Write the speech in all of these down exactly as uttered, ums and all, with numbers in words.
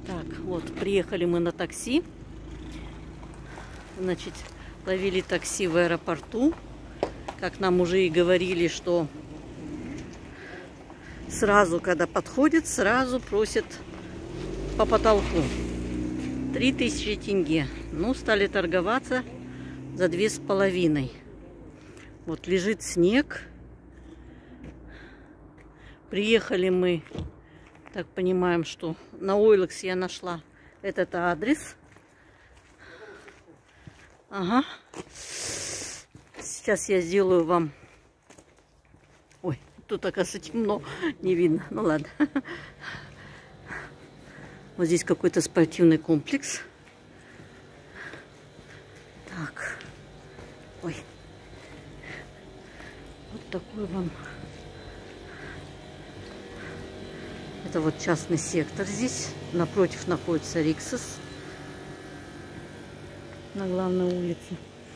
Так, вот, приехали мы на такси. Значит, ловили такси в аэропорту. Как нам уже и говорили, что сразу, когда подходит, сразу просят по потолку. Три тысячи тенге. Ну, стали торговаться за две с половиной. Вот лежит снег. Приехали мы, так понимаем, что на Ойлакс я нашла этот адрес. Ага. Сейчас я сделаю вам... Ой, тут, оказывается, темно, не видно. Ну ладно. Вот здесь какой-то спортивный комплекс. Так. Ой. Вот такой вам... Это вот частный сектор здесь. Напротив находится Риксос. На главной улице.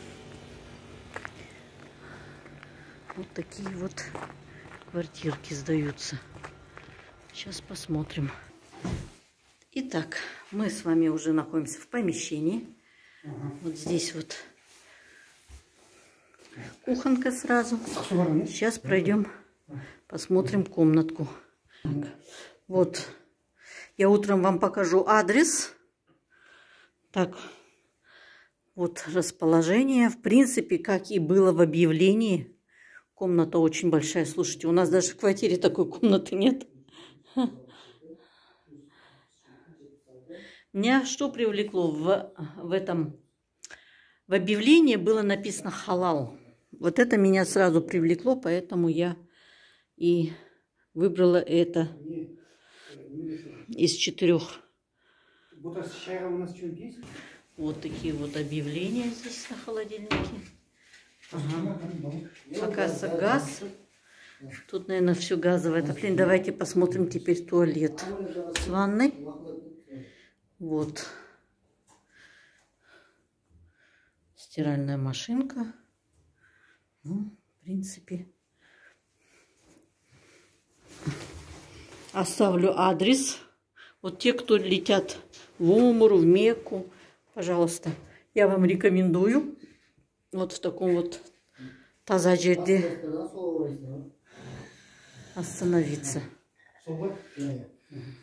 Вот такие вот квартирки сдаются. Сейчас посмотрим. Итак, мы с вами уже находимся в помещении. Ага. Вот здесь вот кухонка сразу. Сейчас пройдем, посмотрим комнатку. Так, вот, я утром вам покажу адрес. Так, вот расположение. В принципе, как и было в объявлении. Комната очень большая. Слушайте, у нас даже в квартире такой комнаты нет. Меня что привлекло в, в этом, в объявлении было написано халал. Вот это меня сразу привлекло, поэтому я и выбрала это из четырех. Вот такие вот объявления здесь на холодильнике. Ага. Оказывается, газ. Тут, наверное, все газовое отопление. Давайте посмотрим теперь туалет с ванной. Вот. Стиральная машинка. Ну, в принципе. Оставлю адрес. Вот те, кто летят в Умру, в Мекку, пожалуйста, я вам рекомендую. Вот в таком вот таза-жерде остановиться.